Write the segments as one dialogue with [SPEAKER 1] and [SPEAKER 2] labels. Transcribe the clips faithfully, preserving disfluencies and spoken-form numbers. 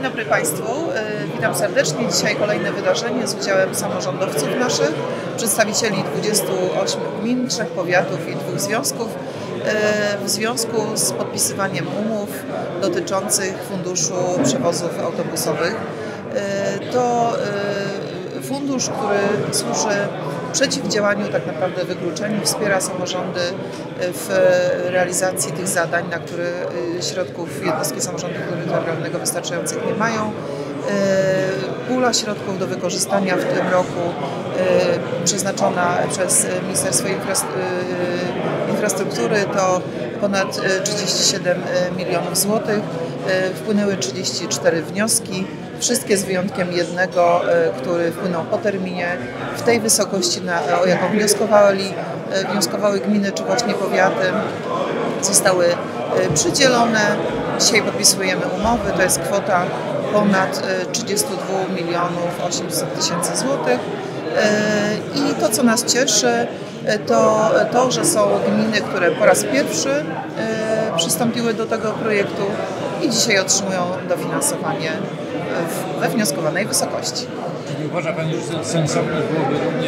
[SPEAKER 1] Dzień dobry Państwu, witam serdecznie. Dzisiaj kolejne wydarzenie z udziałem samorządowców naszych, przedstawicieli dwudziestu ośmiu gmin, trzech powiatów i dwóch związków w związku z podpisywaniem umów dotyczących Funduszu Przewozów Autobusowych. To fundusz, który służy przeciwdziałaniu tak naprawdę wykluczeniu, wspiera samorządy w realizacji tych zadań, na które środków jednostki samorządu terytorialnego wystarczających nie mają. Pula środków do wykorzystania w tym roku przeznaczona przez Ministerstwo Infrastruktury to ponad trzydzieści siedem milionów złotych. Wpłynęły trzydzieści cztery wnioski, wszystkie z wyjątkiem jednego, który wpłynął po terminie. W tej wysokości, na, o jaką wnioskowali, wnioskowały gminy czy właśnie powiaty, zostały przydzielone. Dzisiaj podpisujemy umowy, to jest kwota ponad trzydzieści dwa milionów osiemset tysięcy złotych. I to, co nas cieszy, to to, że są gminy, które po raz pierwszy przystąpiły do tego projektu i dzisiaj otrzymują dofinansowanie we wnioskowanej wysokości.
[SPEAKER 2] Czyli uważa Pani, że sensowne byłoby również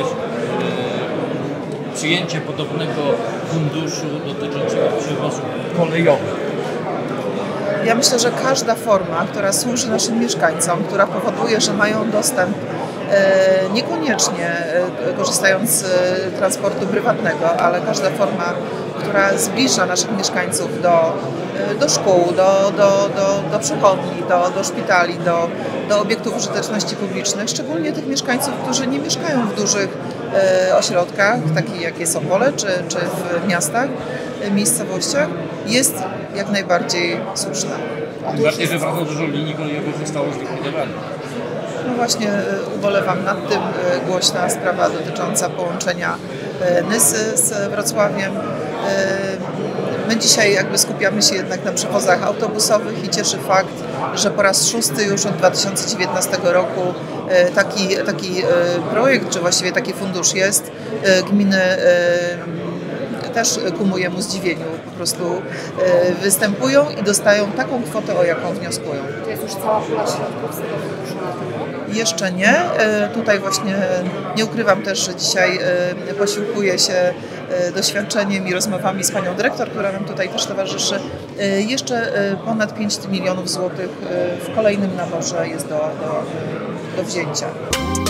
[SPEAKER 2] e, przyjęcie podobnego funduszu dotyczącego przewozów kolejowych?
[SPEAKER 1] Ja myślę, że każda forma, która służy naszym mieszkańcom, która powoduje, że mają dostęp e, niekoniecznie e, korzystając z e, transportu prywatnego, ale każda forma, która zbliża naszych mieszkańców do, e, do szkół, do, do, do, do przychodni, do, do szpitali, do, do obiektów użyteczności publicznych, szczególnie tych mieszkańców, którzy nie mieszkają w dużych e, ośrodkach, takich jak jest Opole, czy, czy w miastach, e, miejscowościach, jest jak najbardziej słuszna.
[SPEAKER 2] Tym bardziej, że bardzo dużo linii kolejowych zostało zlikwidowanych.
[SPEAKER 1] No właśnie ubolewam nad tym. Głośna sprawa dotycząca połączenia Nysy z Wrocławiem. My dzisiaj jakby skupiamy się jednak na przewozach autobusowych i cieszy fakt, że po raz szósty już od dwa tysiące dziewiętnastego roku taki, taki projekt, czy właściwie taki fundusz jest. Gminy też ku mojemu zdziwieniu po prostu występują i dostają taką kwotę, o jaką wnioskują.
[SPEAKER 3] To jest już cała pula środków z tego funduszu na tego?
[SPEAKER 1] Jeszcze nie. Tutaj właśnie nie ukrywam też, że dzisiaj posiłkuję się doświadczeniem i rozmowami z panią dyrektor, która nam tutaj też towarzyszy. Jeszcze ponad pięć milionów złotych w kolejnym naborze jest do, do, do wzięcia.